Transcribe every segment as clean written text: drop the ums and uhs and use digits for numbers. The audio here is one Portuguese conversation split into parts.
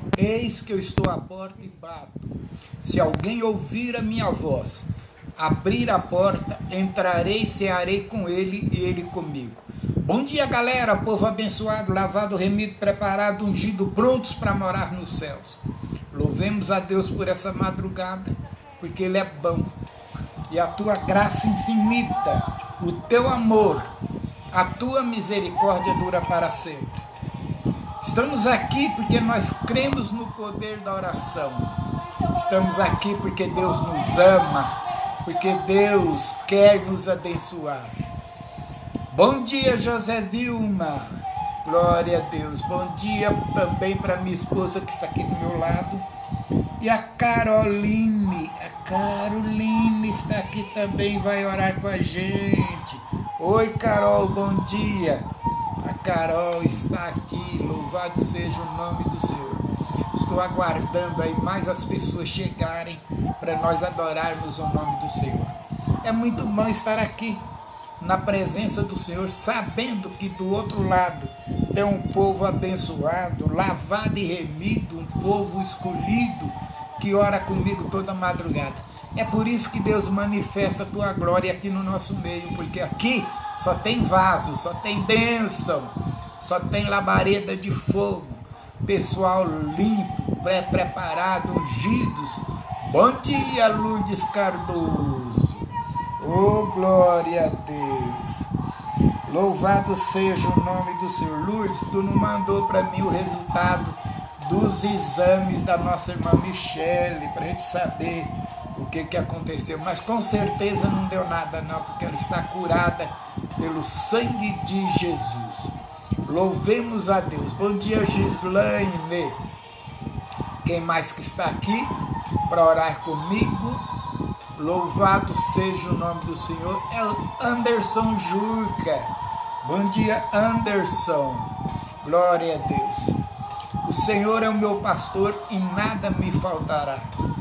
Eis que eu estou à porta e bato. Se alguém ouvir a minha voz, abrir a porta, entrarei e cearei com ele e ele comigo. Bom dia, galera, povo abençoado, lavado, remido, preparado, ungido, prontos para morar nos céus. Louvemos a Deus por essa madrugada, porque Ele é bom. E a tua graça infinita, o teu amor, a tua misericórdia dura para sempre. Estamos aqui porque nós cremos no poder da oração. Estamos aqui porque Deus nos ama, porque Deus quer nos abençoar. Bom dia, José Vilma. Glória a Deus. Bom dia também para minha esposa que está aqui do meu lado. E a Caroline. A Caroline está aqui também, vai orar com a gente. Oi, Carol, bom dia. A Carol está aqui, louvado seja o nome do Senhor. Estou aguardando aí mais as pessoas chegarem para nós adorarmos o nome do Senhor. É muito bom estar aqui na presença do Senhor, sabendo que do outro lado tem um povo abençoado, lavado e remido, um povo escolhido que ora comigo toda madrugada. É por isso que Deus manifesta a tua glória aqui no nosso meio, porque aqui só tem vaso, só tem bênção, só tem labareda de fogo, pessoal limpo, preparado, ungidos. Bom dia, Lourdes Cardoso. Oh, glória a Deus. Louvado seja o nome do Senhor. Lourdes, tu não mandou para mim o resultado dos exames da nossa irmã Michele, para a gente saber o que aconteceu. Mas com certeza não deu nada não, porque ela está curada pelo sangue de Jesus. Louvemos a Deus. Bom dia, Gislaine. Quem mais que está aqui para orar comigo? Louvado seja o nome do Senhor. É Anderson Jurca. Bom dia, Anderson. Glória a Deus. O Senhor é o meu pastor e nada me faltará.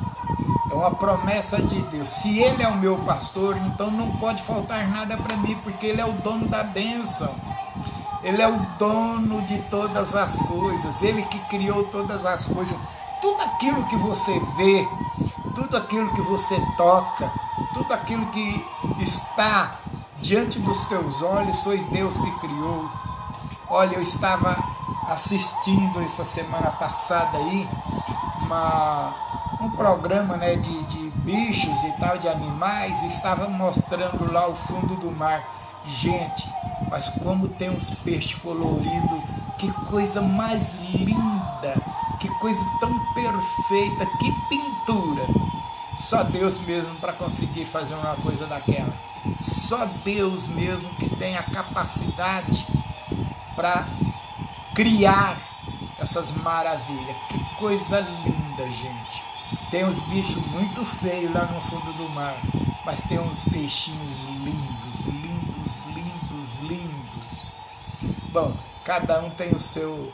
É uma promessa de Deus. Se Ele é o meu pastor, então não pode faltar nada para mim, porque Ele é o dono da bênção. Ele é o dono de todas as coisas. Ele que criou todas as coisas. Tudo aquilo que você vê, tudo aquilo que você toca, tudo aquilo que está diante dos teus olhos, foi Deus que criou. Olha, eu estava assistindo essa semana passada aí um programa, né, de bichos e tal, de animais, e estava mostrando lá o fundo do mar. Gente, mas como tem uns peixes coloridos, que coisa mais linda, que coisa tão perfeita, que pintura. Só Deus mesmo para conseguir fazer uma coisa daquela. Só Deus mesmo que tem a capacidade para criar essas maravilhas. Que coisa linda, gente. Tem uns bichos muito feios lá no fundo do mar, mas tem uns peixinhos lindos, lindos, lindos, lindos. Bom, cada um tem o seu...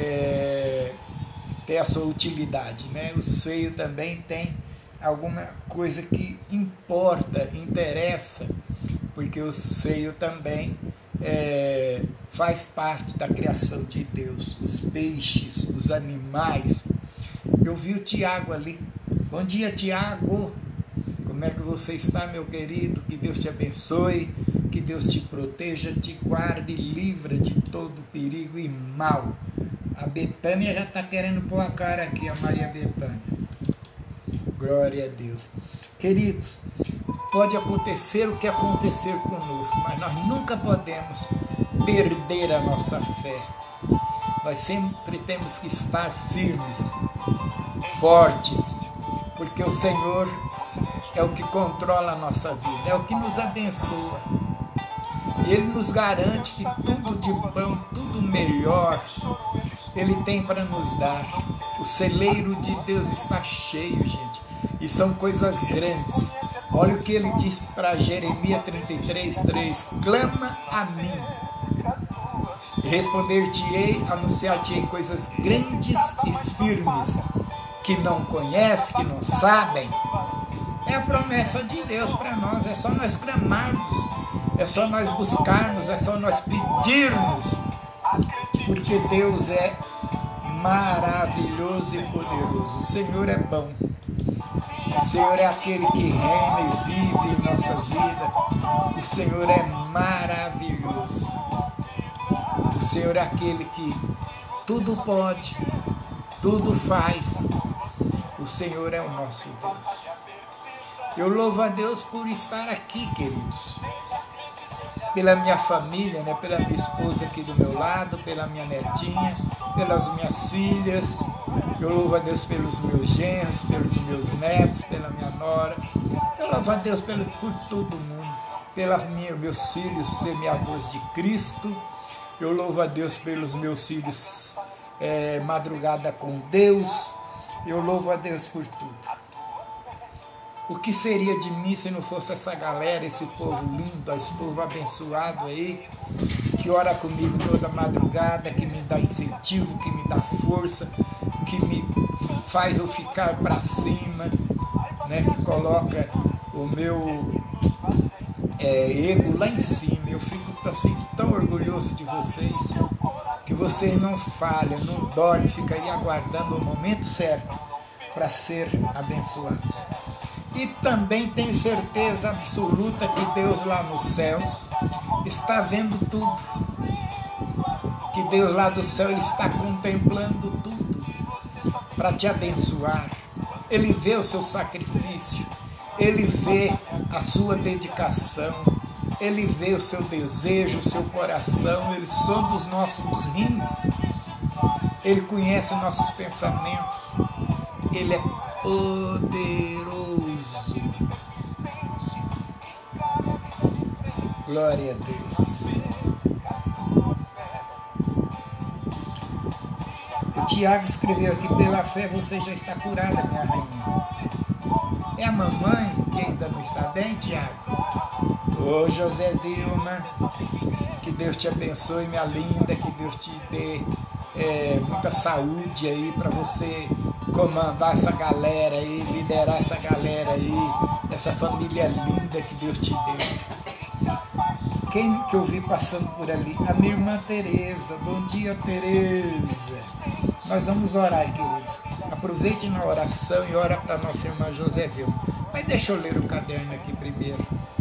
tem a sua utilidade, né? Os feios também tem alguma coisa que importa, interessa, porque o seio também faz parte da criação de Deus. Os peixes, os animais. Eu vi o Tiago ali. Bom dia, Tiago. Como é que você está, meu querido? Que Deus te abençoe, que Deus te proteja, te guarde e livra de todo perigo e mal. A Betânia já está querendo pôr a cara aqui, a Maria Betânia. Glória a Deus. Queridos, pode acontecer o que acontecer conosco, mas nós nunca podemos perder a nossa fé. Nós sempre temos que estar firmes, fortes, porque o Senhor é o que controla a nossa vida, é o que nos abençoa. Ele nos garante que tudo de bom, tudo melhor, Ele tem para nos dar. O celeiro de Deus está cheio, gente. E são coisas grandes. Olha o que Ele diz para Jeremias 33:3. Clama a mim. E responder-te-ei, anunciar-te-ei coisas grandes e firmes, que não conhecem, que não sabem. É a promessa de Deus para nós. É só nós clamarmos. É só nós buscarmos, é só nós pedirmos, porque Deus é maravilhoso e poderoso. O Senhor é bom. O Senhor é aquele que reina e vive em nossas vidas. O Senhor é maravilhoso. O Senhor é aquele que tudo pode, tudo faz. O Senhor é o nosso Deus. Eu louvo a Deus por estar aqui, queridos. Pela minha família, né? Pela minha esposa aqui do meu lado, pela minha netinha, pelas minhas filhas. Eu louvo a Deus pelos meus genros, pelos meus netos, pela minha nora. Eu louvo a Deus por todo mundo, meus filhos semeadores de Cristo. Eu louvo a Deus pelos meus filhos madrugada com Deus. Eu louvo a Deus por tudo. O que seria de mim se não fosse essa galera, esse povo lindo, esse povo abençoado aí, que ora comigo toda madrugada, que me dá incentivo, que me dá força, que me faz eu ficar para cima, né? Que coloca o meu ego lá em cima. Eu fico assim, tão orgulhoso de vocês, que vocês não falham, não dormem, ficariam aguardando o momento certo para ser abençoados. E também tenho certeza absoluta que Deus lá nos céus está vendo tudo. Que Deus lá do céu ele está contemplando tudo para te abençoar. Ele vê o seu sacrifício, Ele vê a sua dedicação, Ele vê o seu desejo, o seu coração, Ele sonda os nossos rins, Ele conhece os nossos pensamentos, Ele é poderoso. Glória a Deus. O Tiago escreveu aqui: pela fé você já está curada, minha rainha. É a mamãe que ainda não está bem, Tiago? Ô José Dilma, que Deus te abençoe, minha linda, que Deus te dê muita saúde aí para você comandar essa galera aí, liderar essa galera aí, essa família linda que Deus te deu. Quem que eu vi passando por ali? A minha irmã Tereza. Bom dia, Tereza. Nós vamos orar, queridos. Aproveitem na oração e ora para nossa irmã José Vilma. Mas deixa eu ler o caderno aqui primeiro.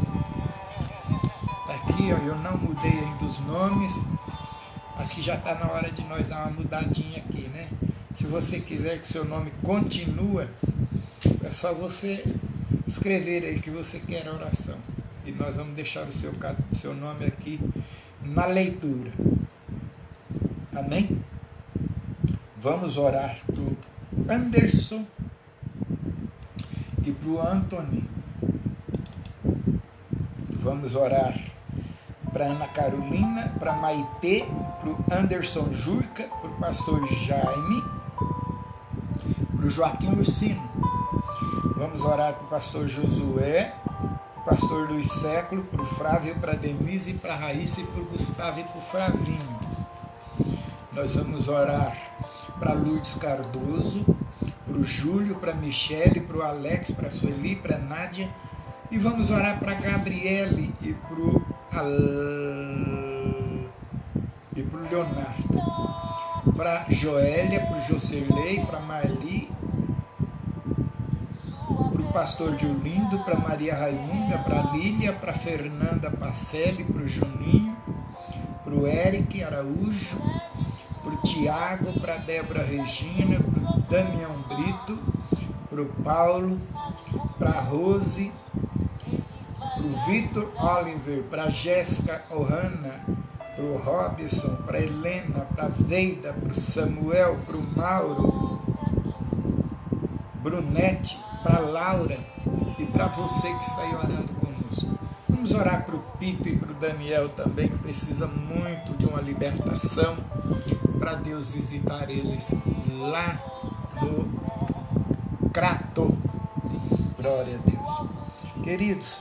Está aqui, ó, eu não mudei ainda os nomes. Acho que já está na hora de nós dar uma mudadinha aqui, né? Se você quiser que o seu nome continue, é só você escrever aí que você quer a oração. E nós vamos deixar o seu nome aqui na leitura. Amém? Vamos orar para o Anderson e para o Anthony. Vamos orar para Ana Carolina, para Maitê, para o Anderson Jurca, para o pastor Jaime, para o Joaquim Ursino. Vamos orar para o pastor Josué, pastor Luiz Século, para o Flávio, para a Denise, para a Raíssa, para o Gustavo e para o Flavinho. Nós vamos orar para Lourdes Cardoso, para o Júlio, para a Michele, para o Alex, para a Sueli, para a Nádia. E vamos orar para a Gabriele e para o Leonardo. Para a Joélia, para o Jocerlei, para a Marli, pastor Diolindo, para Maria Raimunda, para Lília, para Fernanda Pacelli, para o Juninho, para o Eric Araújo, para o Tiago, para a Débora Regina, para o Damião Brito, para o Paulo, para a Rose, para o Vitor Oliver, para a Jéssica Ohana, para o Robson, para a Helena, para a Veida, para o Samuel, para o Mauro, Brunete, para a Laura e para você que está aí orando conosco. Vamos orar para o Pito e para o Daniel também, que precisa muito de uma libertação, para Deus visitar eles lá no Crato. Glória a Deus. Queridos,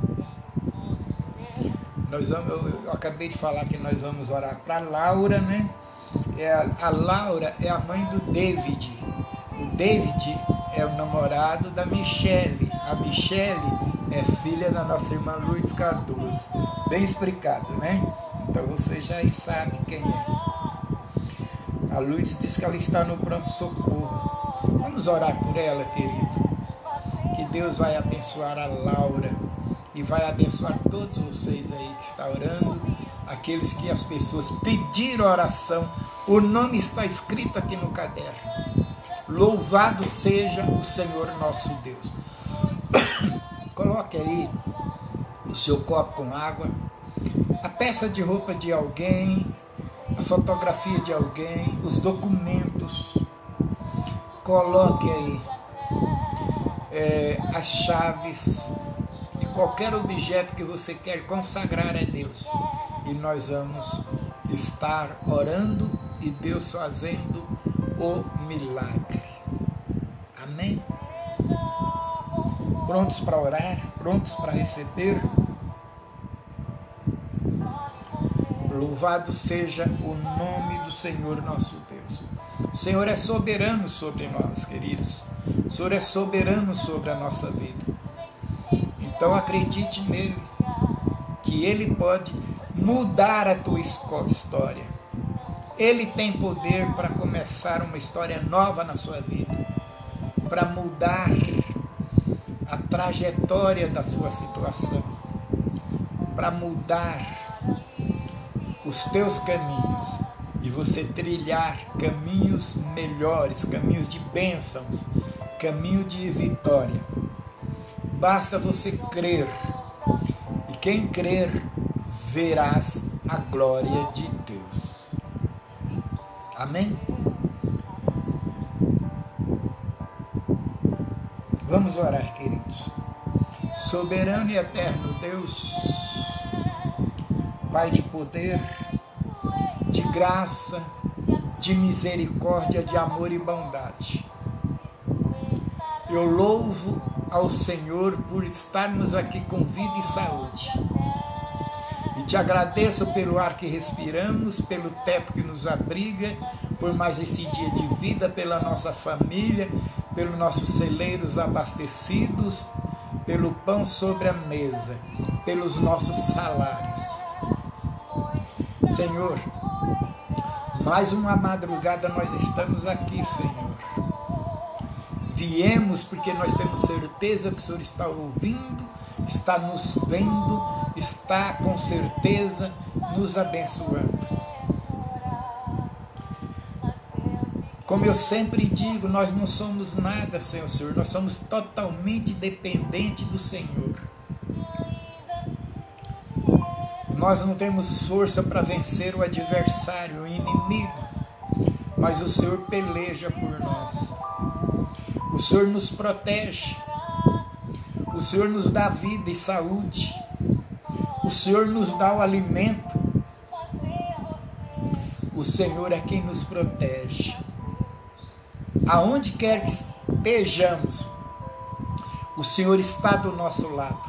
eu acabei de falar que nós vamos orar para a Laura, né? A Laura é a mãe do David. O David é o namorado da Michele. A Michele é filha da nossa irmã Lourdes Cardoso. Bem explicado, né? Então vocês já sabem quem é. A Lourdes diz que ela está no pronto-socorro. Vamos orar por ela, querido. Que Deus vai abençoar a Laura e vai abençoar todos vocês aí que estão orando, aqueles que as pessoas pediram oração. O nome está escrito aqui no caderno. Louvado seja o Senhor nosso Deus. Coloque aí o seu copo com água, a peça de roupa de alguém, a fotografia de alguém, os documentos. Coloque aí as chaves de qualquer objeto que você quer consagrar a Deus. E nós vamos estar orando e Deus fazendo o milagre. Amém? Prontos para orar? Prontos para receber? Louvado seja o nome do Senhor nosso Deus. O Senhor é soberano sobre nós, queridos. O Senhor é soberano sobre a nossa vida. Então acredite nele, que ele pode mudar a tua história. Ele tem poder para começar uma história nova na sua vida, para mudar a trajetória da sua situação, para mudar os teus caminhos e você trilhar caminhos melhores, caminhos de bênçãos, caminho de vitória. Basta você crer, e quem crer verás a glória de Deus. Amém? Vamos orar, queridos. Soberano e eterno Deus, Pai de poder, de graça, de misericórdia, de amor e bondade. Eu louvo ao Senhor por estarmos aqui com vida e saúde. E te agradeço pelo ar que respiramos, pelo teto que nos abriga, por mais esse dia de vida, pela nossa família, pelos nossos celeiros abastecidos, pelo pão sobre a mesa, pelos nossos salários. Senhor, mais uma madrugada nós estamos aqui, Senhor. Viemos porque nós temos certeza que o Senhor está ouvindo, está nos vendo, está com certeza nos abençoando. Como eu sempre digo, nós não somos nada sem o Senhor, nós somos totalmente dependentes do Senhor. Nós não temos força para vencer o adversário, o inimigo, mas o Senhor peleja por nós. O Senhor nos protege, o Senhor nos dá vida e saúde, o Senhor nos dá o alimento, o Senhor é quem nos protege. Aonde quer que estejamos, o Senhor está do nosso lado.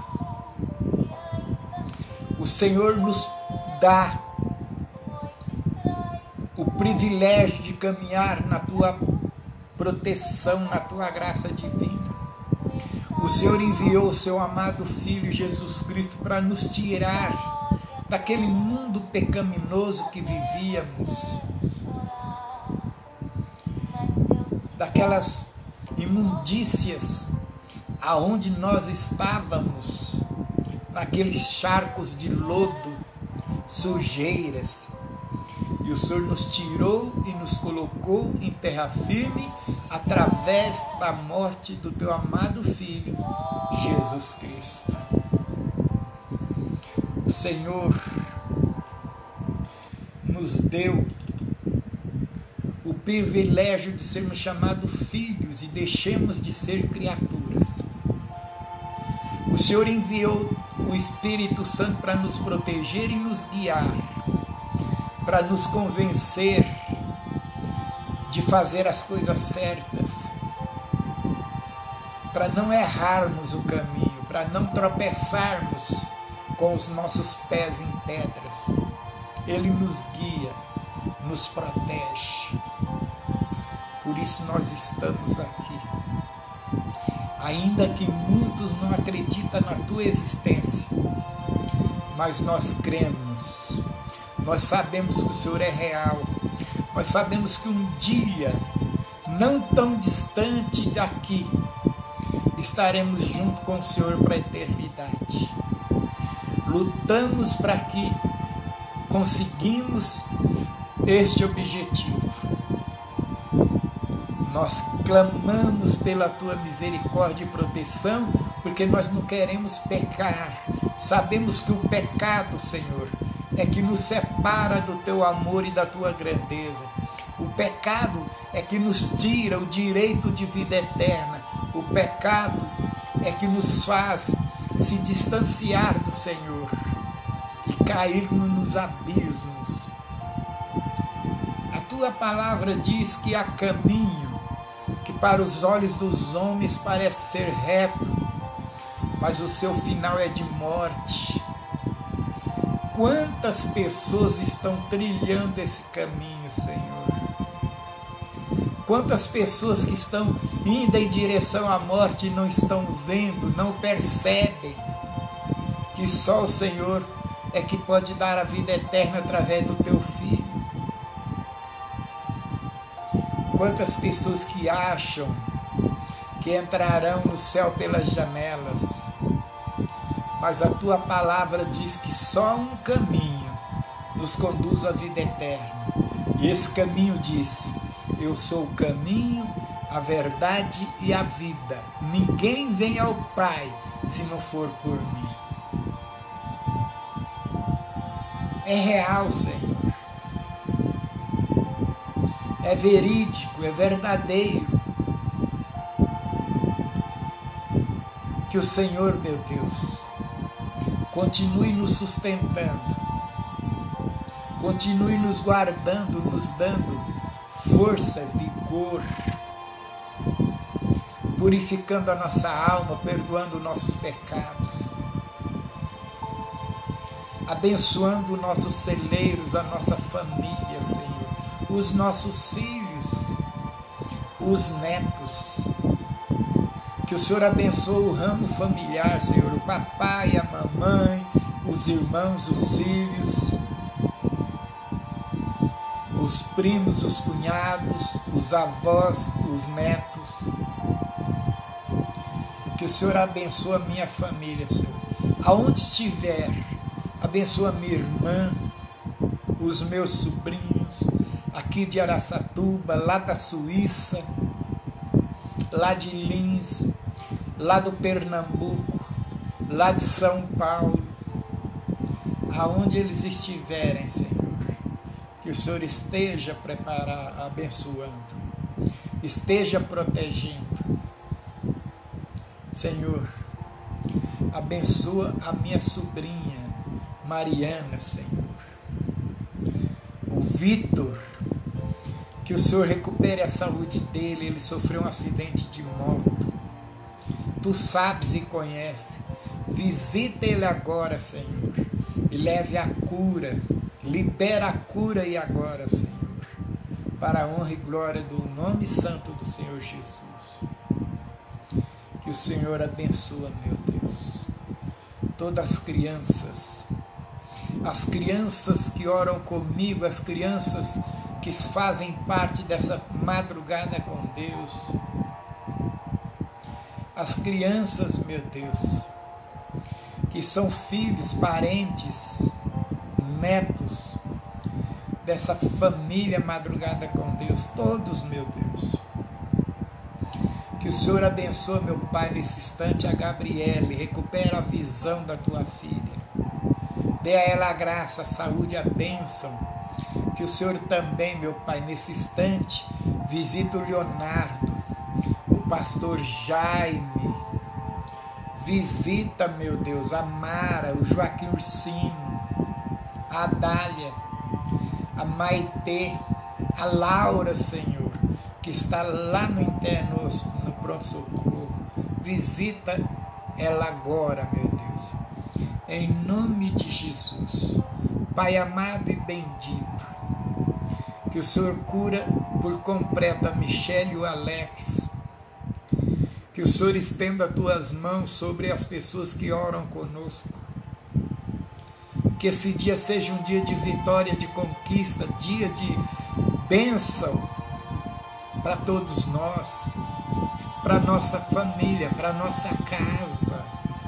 O Senhor nos dá o privilégio de caminhar na tua proteção, na tua graça divina. O Senhor enviou o seu amado Filho Jesus Cristo para nos tirar daquele mundo pecaminoso que vivíamos, daquelas imundícias aonde nós estávamos, naqueles charcos de lodo, sujeiras. E o Senhor nos tirou e nos colocou em terra firme através da morte do teu amado Filho, Jesus Cristo. O Senhor nos deu o privilégio de sermos chamados filhos e deixemos de ser criaturas. O Senhor enviou o Espírito Santo para nos proteger e nos guiar, para nos convencer de fazer as coisas certas, para não errarmos o caminho, para não tropeçarmos com os nossos pés em pedras. Ele nos guia, nos protege. Por isso nós estamos aqui. Ainda que muitos não acreditam na tua existência, mas nós cremos. Nós sabemos que o Senhor é real. Nós sabemos que um dia, não tão distante daqui, estaremos junto com o Senhor para a eternidade. Lutamos para que conseguimos este objetivo. Nós clamamos pela tua misericórdia e proteção, porque nós não queremos pecar. Sabemos que o pecado, Senhor, é que nos separa do teu amor e da tua grandeza. O pecado é que nos tira o direito de vida eterna. O pecado é que nos faz se distanciar do Senhor e cair nos abismos. A tua palavra diz que há caminho que para os olhos dos homens parece ser reto, mas o seu final é de morte. Quantas pessoas estão trilhando esse caminho, Senhor? Quantas pessoas que estão indo em direção à morte e não estão vendo, não percebem que só o Senhor é que pode dar a vida eterna através do teu Filho. Quantas pessoas que acham que entrarão no céu pelas janelas, mas a tua palavra diz que só um caminho nos conduz à vida eterna. E esse caminho disse: eu sou o caminho, a verdade e a vida. Ninguém vem ao Pai se não for por mim. É real, Senhor. É verídico, é verdadeiro. Que o Senhor, meu Deus, continue nos sustentando, continue nos guardando, nos dando força, vigor, purificando a nossa alma, perdoando nossos pecados, abençoando nossos celeiros, a nossa família, Senhor, os nossos filhos, os netos. Que o Senhor abençoe o ramo familiar, Senhor, o papai, a mamãe, os irmãos, os filhos, os primos, os cunhados, os avós, os netos. Que o Senhor abençoe a minha família, Senhor. Aonde estiver, abençoa a minha irmã, os meus sobrinhos, aqui de Araçatuba, lá da Suíça, lá de Lins, lá do Pernambuco, lá de São Paulo, aonde eles estiverem, Senhor, que o Senhor esteja preparando, abençoando, esteja protegendo. Senhor, abençoa a minha sobrinha Mariana, Senhor, o Vitor, que o Senhor recupere a saúde dele. Ele sofreu um acidente de moto. Tu sabes e conheces. Visita ele agora, Senhor, e leve a cura. Libera a cura e agora, Senhor, para a honra e glória do nome santo do Senhor Jesus. Que o Senhor abençoe, meu Deus, todas as crianças que oram comigo, as crianças que fazem parte dessa madrugada com Deus, as crianças, meu Deus, que são filhos, parentes, netos dessa família madrugada com Deus, todos, meu Deus. Que o Senhor abençoe, meu Pai, nesse instante a Gabriele, recupera a visão da tua filha, dê a ela a graça, a saúde, a bênção. Que o Senhor também, meu Pai, nesse instante, visita o Leonardo, o pastor Jaime, visita, meu Deus, a Mara, o Joaquim Ursino, a Adália, a Maitê, a Laura, Senhor, que está lá no interno, no pronto-socorro. Visita ela agora, meu Deus, em nome de Jesus. Pai amado e bendito, que o Senhor cura por completo a Michele e o Alex. Que o Senhor estenda as tuas mãos sobre as pessoas que oram conosco. Que esse dia seja um dia de vitória, de conquista, dia bênção para todos nós, para nossa família, para nossa casa.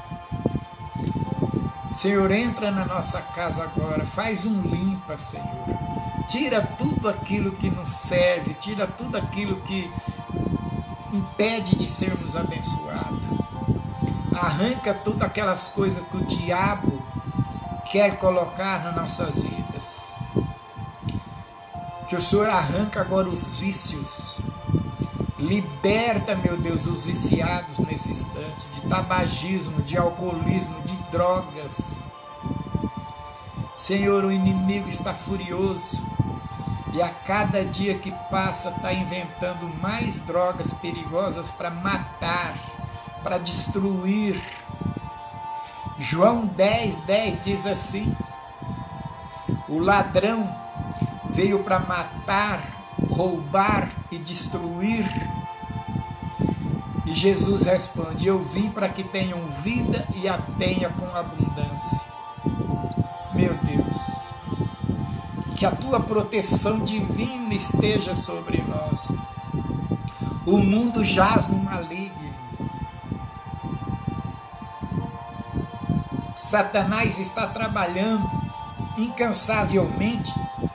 Senhor, entra na nossa casa agora, faz um limpa, Senhor. Tira tudo aquilo que nos serve, tira tudo aquilo que impede de sermos abençoados. Arranca todas aquelas coisas que o diabo quer colocar nas nossas vidas. Que o Senhor arranca agora os vícios. Liberta, meu Deus, os viciados nesse instante, de tabagismo, de alcoolismo, de drogas. Senhor, o inimigo está furioso e a cada dia que passa está inventando mais drogas perigosas para matar, para destruir. João 10:10 diz assim: o ladrão veio para matar, roubar e destruir. E Jesus responde: eu vim para que tenham vida e a tenha com abundância. Meu Deus, que a tua proteção divina esteja sobre nós. O mundo jaz no maligno. Satanás está trabalhando incansavelmente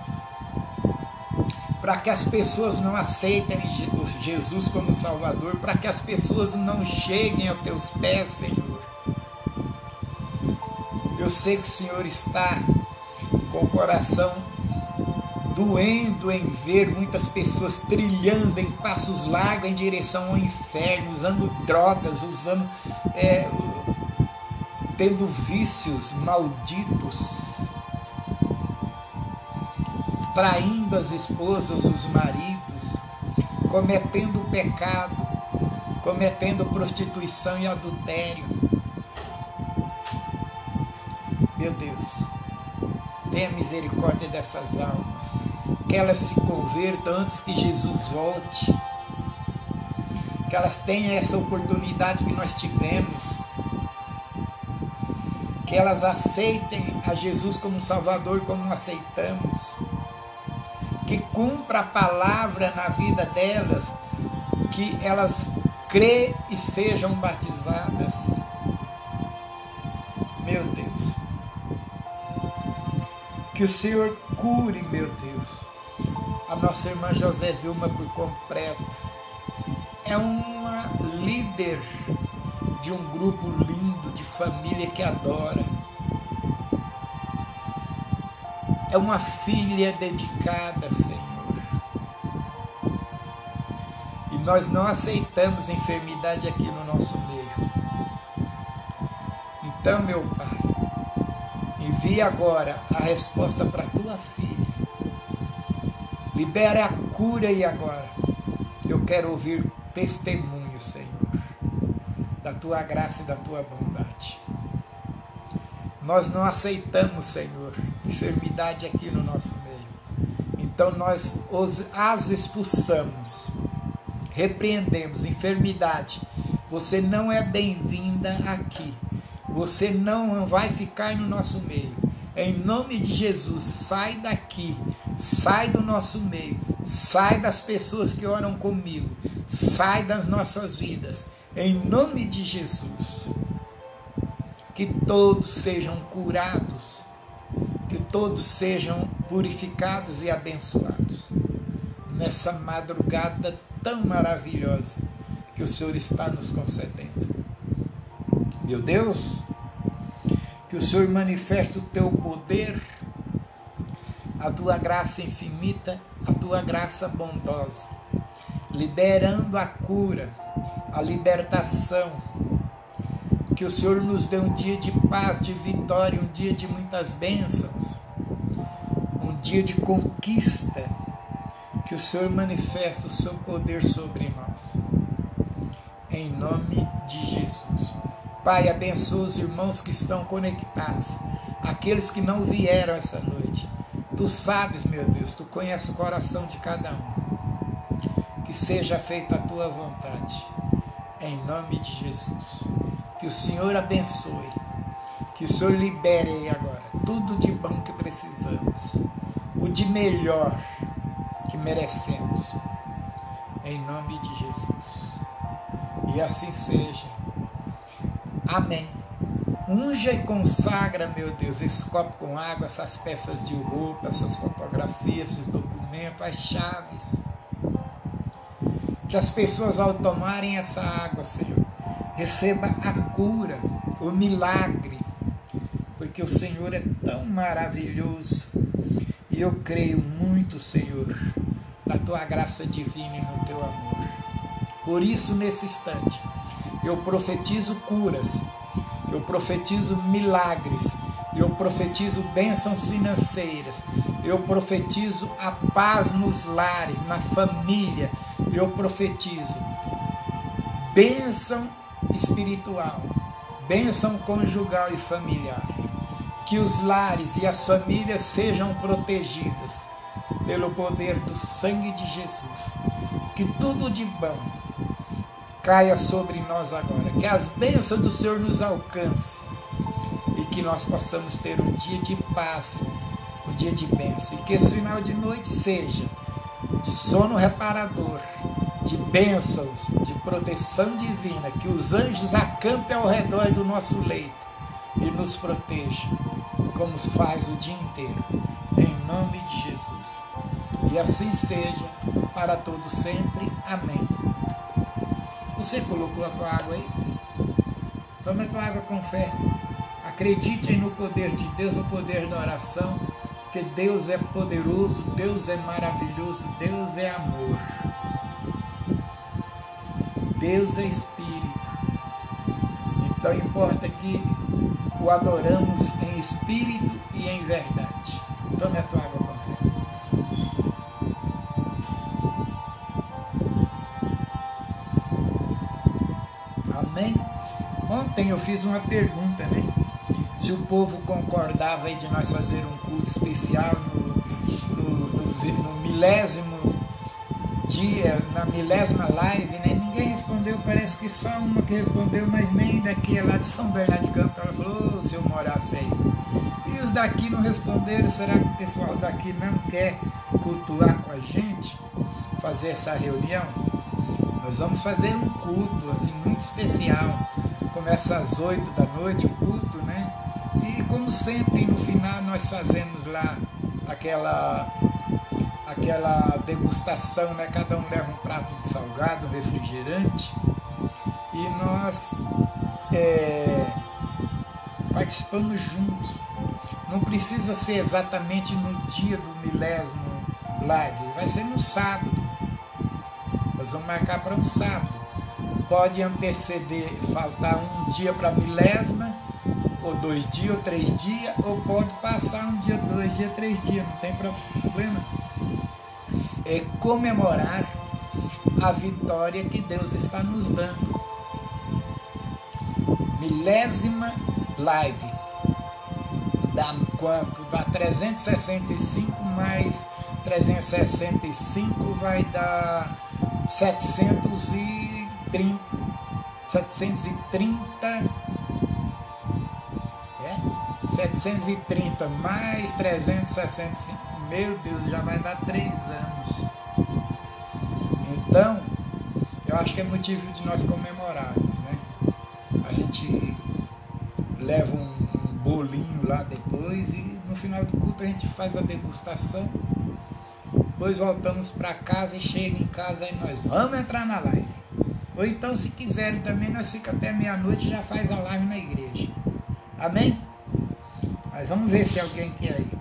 para que as pessoas não aceitem Jesus como Salvador, para que as pessoas não cheguem aos teus pés, Senhor. Eu sei que o Senhor está com o coração doendo em ver muitas pessoas trilhando em passos largos em direção ao inferno, usando drogas, tendo vícios malditos, traindo as esposas, os maridos, cometendo pecado, cometendo prostituição e adultério. Meu Deus, tenha misericórdia dessas almas, que elas se convertam antes que Jesus volte, que elas tenham essa oportunidade que nós tivemos, que elas aceitem a Jesus como Salvador, como aceitamos, que cumpra a palavra na vida delas, que elas crê e sejam batizadas. Meu Deus, que o Senhor cure, meu Deus, a nossa irmã José Vilma por completo. É uma líder de um grupo lindo, de família que adora. É uma filha dedicada, Senhor. E nós não aceitamos enfermidade aqui no nosso meio. Então, meu Pai, envia agora a resposta para a tua filha. Libera a cura aí agora. Eu quero ouvir testemunho, Senhor, da tua graça e da tua bondade. Nós não aceitamos, Senhor, enfermidade aqui no nosso meio. Então nós as expulsamos, repreendemos. Enfermidade, você não é bem-vinda aqui. Você não vai ficar no nosso meio. Em nome de Jesus, sai daqui, sai do nosso meio, sai das pessoas que oram comigo, sai das nossas vidas. Em nome de Jesus, que todos sejam curados, que todos sejam purificados e abençoados, nessa madrugada tão maravilhosa que o Senhor está nos concedendo. Meu Deus, que o Senhor manifeste o teu poder, a tua graça infinita, a tua graça bondosa, liberando a cura, a libertação. Que o Senhor nos dê um dia de paz, de vitória, um dia de muitas bênçãos, um dia de conquista. Que o Senhor manifeste o seu poder sobre nós. Em nome de Jesus. Pai, abençoa os irmãos que estão conectados, aqueles que não vieram essa noite. Tu sabes, meu Deus, tu conheces o coração de cada um. Que seja feita a tua vontade. Em nome de Jesus. Que o Senhor abençoe, que o Senhor libere aí agora tudo de bom que precisamos, o de melhor, que merecemos. Em nome de Jesus. E assim seja. Amém. Unja e consagra, meu Deus, esse copo com água, essas peças de roupa, essas fotografias, esses documentos, as chaves. Que as pessoas, ao tomarem essa água, Senhor, recebam a cura, o milagre, porque o Senhor é tão maravilhoso. E eu creio muito, Senhor, na tua graça divina e no teu amor. Por isso, nesse instante, eu profetizo curas, eu profetizo milagres, eu profetizo bênçãos financeiras, eu profetizo a paz nos lares, na família, eu profetizo bênção espiritual, bênção conjugal e familiar, que os lares e as famílias sejam protegidas pelo poder do sangue de Jesus, que tudo de bom caia sobre nós agora, que as bênçãos do Senhor nos alcancem e que nós possamos ter um dia de paz, um dia de bênção, e que esse final de noite seja de sono reparador, de bênçãos, de proteção divina, que os anjos acampem ao redor do nosso leito e nos protejam, como se faz o dia inteiro, em nome de Jesus. E assim seja, para todos sempre. Amém. Você colocou a tua água aí? Toma a tua água com fé. Acredite no poder de Deus, no poder da oração, que Deus é poderoso, Deus é maravilhoso, Deus é amor. Deus é Espírito. Então importa que o adoramos em Espírito e em verdade. Tome a tua água com fé. Amém? Ontem eu fiz uma pergunta, né? Se o povo concordava aí de nós fazer um culto especial no milésimo dia, na milésima live, né? Ninguém respondeu, parece que só uma que respondeu, mas nem daqui, lá de São Bernardo de Campos. Ela falou, se eu morasse aí. E os daqui não responderam, será que o pessoal daqui não quer cultuar com a gente? Fazer essa reunião? Nós vamos fazer um culto, assim, muito especial. Começa às 8 da noite o culto, né? E como sempre, no final nós fazemos lá aquela degustação, né? Cada um leva um prato de salgado, um refrigerante, e nós participamos juntos. Não precisa ser exatamente no dia do milésimo live, vai ser no sábado. Nós vamos marcar para um sábado. Pode anteceder, faltar um dia para a milésima, ou 2 dias, ou 3 dias, ou pode passar um dia, 2 dias, 3 dias, não tem problema. É comemorar a vitória que Deus está nos dando. Milésima live. Dá quanto? Dá 365 mais 365 vai dar 730 mais 365, meu Deus, já vai dar 3 anos. Então, eu acho que é motivo de nós comemorarmos, né? A gente leva um bolinho lá depois e no final do culto a gente faz a degustação. Depois voltamos para casa e chega em casa e nós vamos entrar na live. Ou então, se quiserem também, nós ficamos até meia-noite e já faz a live na igreja. Amém? Mas vamos ver se alguém quer ir.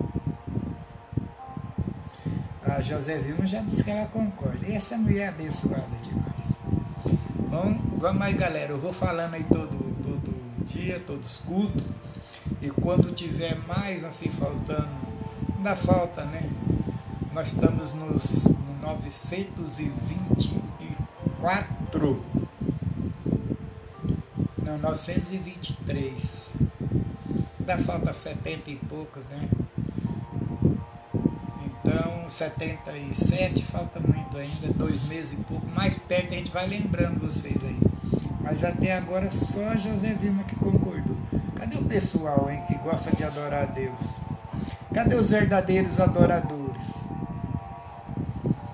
A José Vilma já disse que ela concorda. E essa mulher é abençoada demais. Bom, vamos aí, galera. Eu vou falando aí todo dia, todos os cultos. E quando tiver mais assim faltando, ainda falta, né? Nós estamos no 924. Não, 923. Ainda falta 70 e poucos, né? Então, 77, falta muito ainda, 2 meses e pouco. Mais perto a gente vai lembrando vocês aí. Mas até agora só a José Vilma que concordou. Cadê o pessoal, hein, que gosta de adorar a Deus? Cadê os verdadeiros adoradores?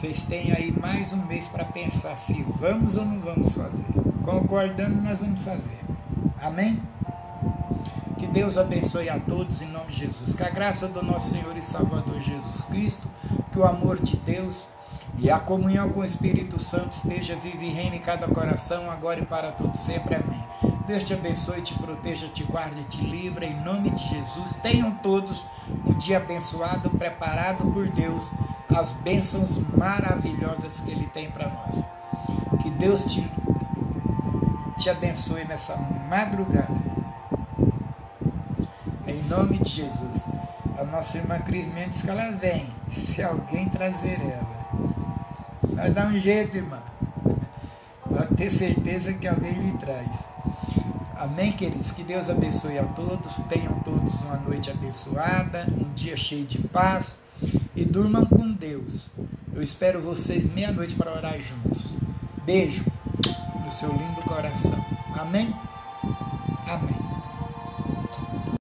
vocês têm aí mais um mês para pensar se vamos ou não vamos fazer. Concordando, nós vamos fazer. Amém? Que Deus abençoe a todos em nome de Jesus. Que a graça do nosso Senhor e Salvador Jesus Cristo, que o amor de Deus e a comunhão com o Espírito Santo esteja viva e reine em cada coração, agora e para todo sempre. Amém. Deus te abençoe, te proteja, te guarde, te livre em nome de Jesus. Tenham todos um dia abençoado, preparado por Deus, as bênçãos maravilhosas que Ele tem para nós. Que Deus te abençoe nessa madrugada. Em nome de Jesus. A nossa irmã Cris Mendes, que ela vem, se alguém trazer ela. Vai dar um jeito, irmã. Pode ter certeza que alguém lhe traz. Amém, queridos? Que Deus abençoe a todos. Tenham todos uma noite abençoada, um dia cheio de paz. E durmam com Deus. Eu espero vocês meia-noite para orar juntos. Beijo no seu lindo coração. Amém?